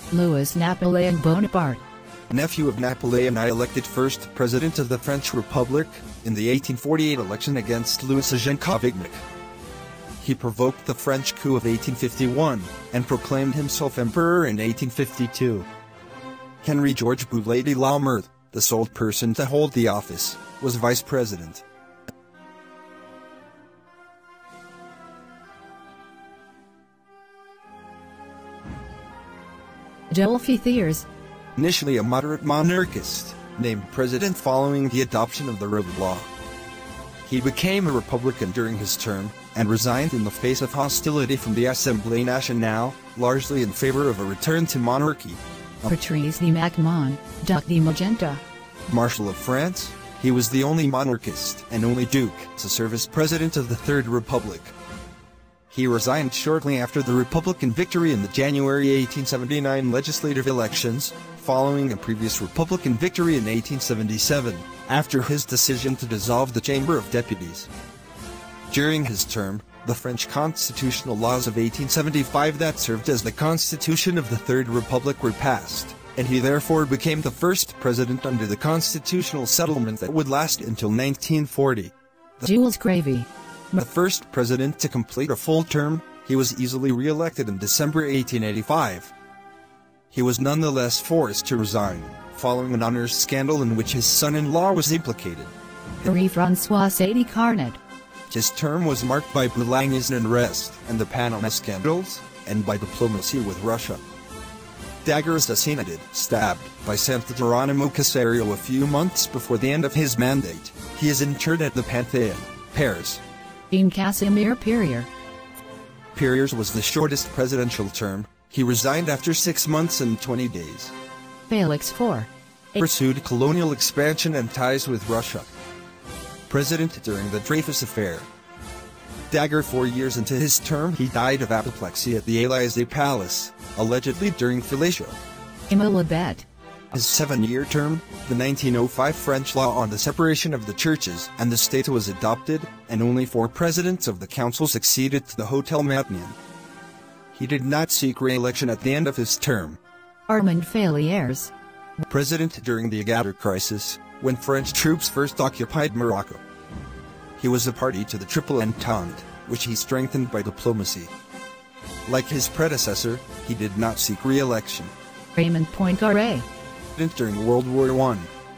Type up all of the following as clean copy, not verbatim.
Louis Napoleon Bonaparte. Nephew of Napoleon I, elected first president of the French Republic in the 1848 election against Louis Eugène Cavaignac. He provoked the French coup of 1851 and proclaimed himself emperor in 1852. Henry George Boulay de la Meurthe, the sole person to hold the office, was vice president. Adolphe Thiers. Initially a moderate monarchist, named president following the adoption of the rule of law. He became a Republican during his term, and resigned in the face of hostility from the Assemblée Nationale, largely in favor of a return to monarchy. Patrice de Macmon, Duc de Magenta. Marshal of France, he was the only monarchist and only duke to serve as president of the Third Republic. He resigned shortly after the Republican victory in the January 1879 legislative elections, following a previous Republican victory in 1877, after his decision to dissolve the Chamber of Deputies. During his term, the French constitutional laws of 1875 that served as the Constitution of the Third Republic were passed, and he therefore became the first president under the constitutional settlement that would last until 1940. Jules Gravy. The first president to complete a full term, he was easily re-elected in December 1885. He was nonetheless forced to resign, following an honors scandal in which his son-in-law was implicated. Henri-François Sadi Carnot. His term was marked by Boulang's unrest and the Panama scandals, and by diplomacy with Russia. Dagger assassinated, stabbed, by Santo Geronimo Caserio a few months before the end of his mandate. He is interred at the Panthéon, Paris. Jean Casimir Perier. Perier's was the shortest presidential term. He resigned after 6 months and 20 days. Félix Faure. Pursued colonial expansion and ties with Russia. President during the Dreyfus Affair. Dagger 4 years into his term he died of apoplexy at the Élysée Palace, allegedly during fellatio. Émile Lebet. His 7-year term, the 1905 French law on the separation of the churches and the state was adopted, and only 4 presidents of the council succeeded to the Hôtel Matignon. He did not seek re-election at the end of his term. Armand Falières. President during the Agadir crisis, when French troops first occupied Morocco. He was a party to the Triple Entente, which he strengthened by diplomacy. Like his predecessor, he did not seek re-election. Raymond Poincaré. During World War I.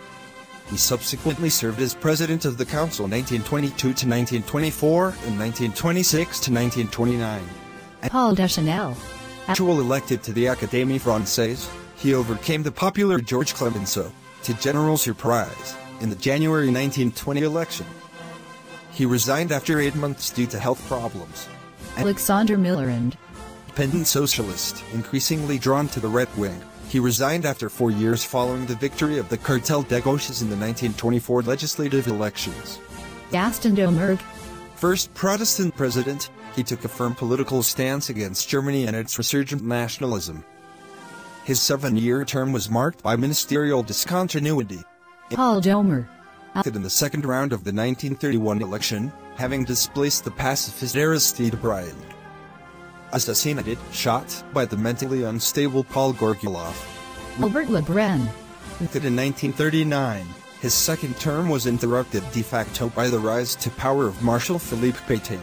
He subsequently served as president of the council 1922 to 1924 and 1926 to 1929. Paul Deschanel. Actual elected to the Académie Française, he overcame the popular Georges Clemenceau, to general surprise, in the January 1920 election. He resigned after 8 months due to health problems. Alexander Millerand. Independent socialist, increasingly drawn to the right wing, he resigned after 4 years following the victory of the Cartel des Gauches in the 1924 legislative elections. Gaston Doumergue. First Protestant president, he took a firm political stance against Germany and its resurgent nationalism. His 7-year term was marked by ministerial discontinuity. Paul Doumer. In the second round of the 1931 election, having displaced the pacifist Aristide Briand. Assassinated, shot, by the mentally unstable Paul Gourgouloff. Albert Lebrun. In 1939, his second term was interrupted de facto by the rise to power of Marshal Philippe Pétain.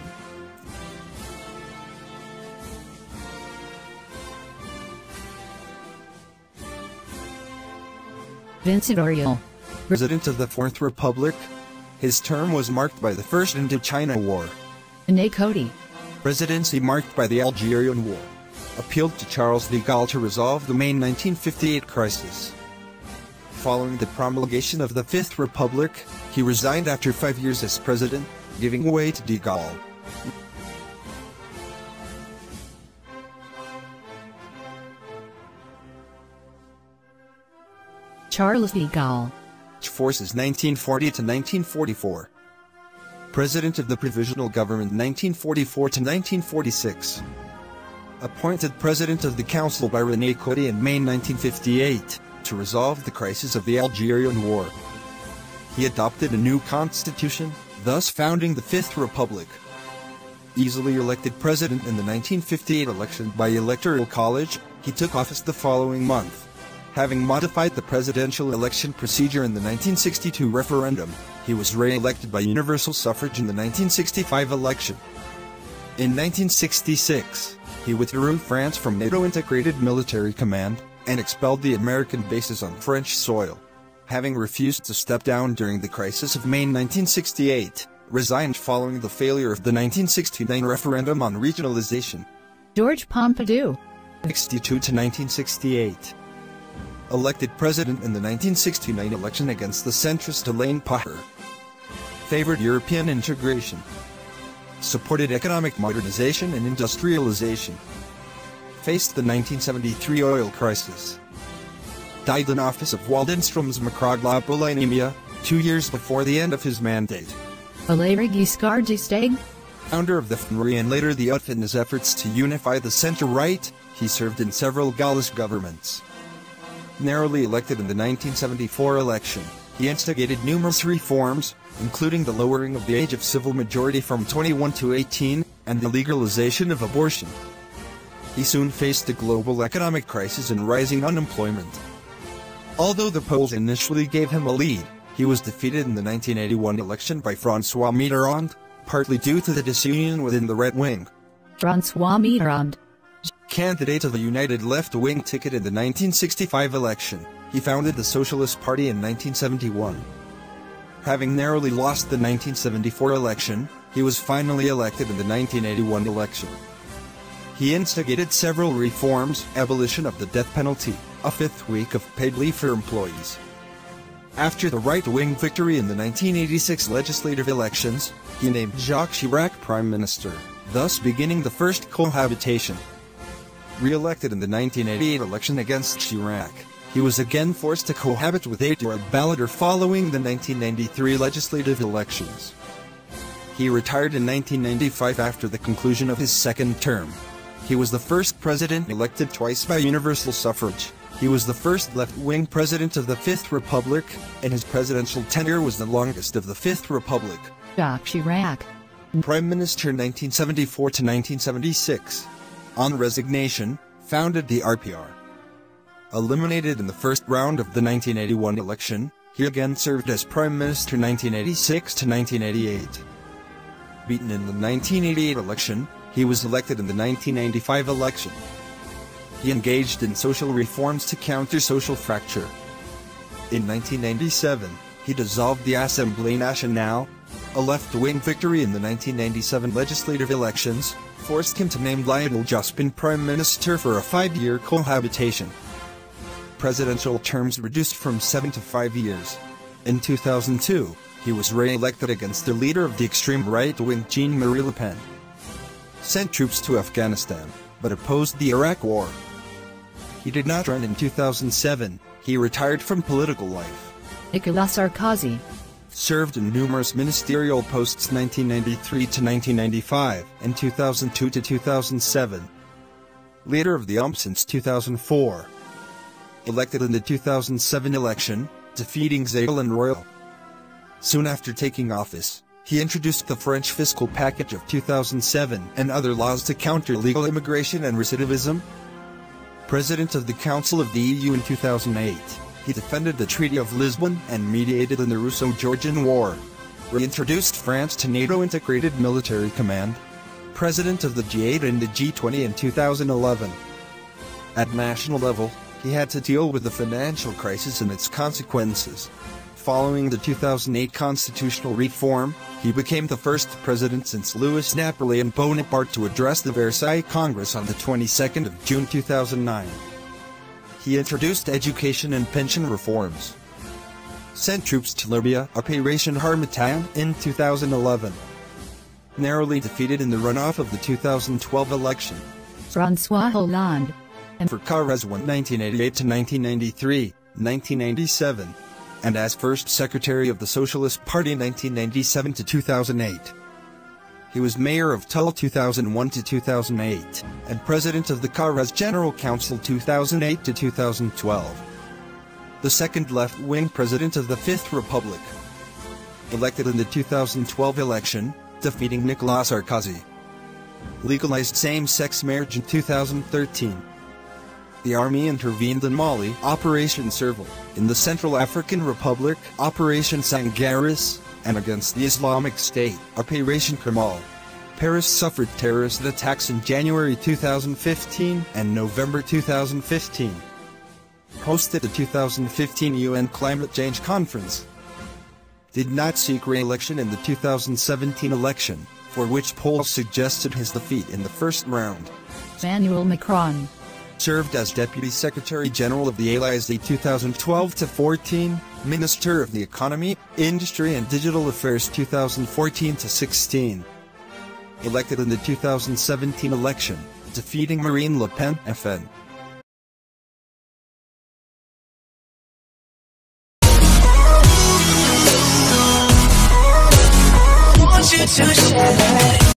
Vincent Auriol. President of the Fourth Republic. His term was marked by the First Indochina War. René Coty. Presidency marked by the Algerian War. Appealed to Charles de Gaulle to resolve the May 1958 crisis. Following the promulgation of the Fifth Republic, he resigned after 5 years as president, giving way to de Gaulle. Charles de Gaulle. Forces 1940 to 1944. President of the Provisional Government 1944 to 1946. Appointed President of the Council by René Coty in May 1958, to resolve the crisis of the Algerian War. He adopted a new constitution, thus founding the Fifth Republic. Easily elected president in the 1958 election by Electoral College, He took office the following month. Having modified the presidential election procedure in the 1962 referendum, he was re-elected by universal suffrage in the 1965 election. In 1966, he withdrew France from NATO Integrated Military Command and expelled the American bases on French soil. Having refused to step down during the crisis of May 1968, resigned following the failure of the 1969 referendum on regionalization. George Pompidou. 62 to 1968. Elected president in the 1969 election against the centrist Elaine Poher. Favored European integration. Supported economic modernization and industrialization. Faced the 1973 oil crisis. Died in office of Waldenstrom's microglobulin 2 years before the end of his mandate. Valéry Giscard d'Estaing. Founder of the FNRI and later the UTF in his efforts to unify the center-right, he served in several Gaullist governments. Narrowly elected in the 1974 election, he instigated numerous reforms, including the lowering of the age of civil majority from 21 to 18, and the legalization of abortion. He soon faced a global economic crisis and rising unemployment. Although the polls initially gave him a lead, he was defeated in the 1981 election by François Mitterrand, partly due to the disunion within the Red Wing. François Mitterrand. Candidate of the United Left-Wing ticket in the 1965 election, he founded the Socialist Party in 1971. Having narrowly lost the 1974 election, he was finally elected in the 1981 election. He instigated several reforms: abolition of the death penalty, a fifth week of paid leave for employees. After the right-wing victory in the 1986 legislative elections, he named Jacques Chirac Prime Minister, thus beginning the first cohabitation. Re-elected in the 1988 election against Chirac, he was again forced to cohabit with Édouard Balladur following the 1993 legislative elections. He retired in 1995 after the conclusion of his second term. He was the first president elected twice by universal suffrage. He was the first left-wing president of the Fifth Republic, and his presidential tenure was the longest of the Fifth Republic. Jacques Chirac. Prime Minister 1974 to 1976. On resignation, founded the RPR. Eliminated in the first round of the 1981 election, he again served as Prime Minister 1986 to 1988. Beaten in the 1988 election, he was elected in the 1995 election. He engaged in social reforms to counter social fracture. In 1997, he dissolved the Assemblée Nationale. A left-wing victory in the 1997 legislative elections forced him to name Lionel Jospin Prime Minister for a 5-year cohabitation. Presidential terms reduced from 7 to 5 years. In 2002, he was re-elected against the leader of the extreme right-wing Jean-Marie Le Pen. Sent troops to Afghanistan, but opposed the Iraq War. He did not run in 2007, he retired from political life. Nicolas Sarkozy. Served in numerous ministerial posts 1993 to 1995 and 2002 to 2007. Leader of the UMP since 2004. Elected in the 2007 election, defeating Ségolène Royal. Soon after taking office, he introduced the French fiscal package of 2007 and other laws to counter illegal immigration and recidivism. President of the Council of the EU in 2008, he defended the Treaty of Lisbon and mediated in the Russo-Georgian War. Reintroduced France to NATO Integrated Military Command. President of the G8 and the G20 in 2011. At national level, he had to deal with the financial crisis and its consequences. Following the 2008 constitutional reform, he became the first president since Louis Napoleon Bonaparte to address the Versailles Congress on the 22nd of June 2009. He introduced education and pension reforms. Sent troops to Libya, Operation Harmattan, in 2011. Narrowly defeated in the runoff of the 2012 election. François Hollande. And for Carrez won 1988 to 1993, 1997. And as first secretary of the Socialist Party 1997 to 2008. He was mayor of Tulle 2001 to 2008, and president of the Carrez General Council 2008 to 2012. The second left-wing president of the Fifth Republic. Elected in the 2012 election, defeating Nicolas Sarkozy. Legalized same-sex marriage in 2013. The army intervened in Mali, Operation Serval, in the Central African Republic, Operation Sangaris, and against the Islamic State, Operation Kamal. Paris suffered terrorist attacks in January 2015 and November 2015. Hosted the 2015 UN Climate Change Conference. Did not seek re-election in the 2017 election, for which polls suggested his defeat in the first round. Emmanuel Macron. Served as Deputy Secretary General of the Élysée 2012-14, Minister of the Economy, Industry and Digital Affairs 2014-16. Elected in the 2017 election, defeating Marine Le Pen FN. Want you to share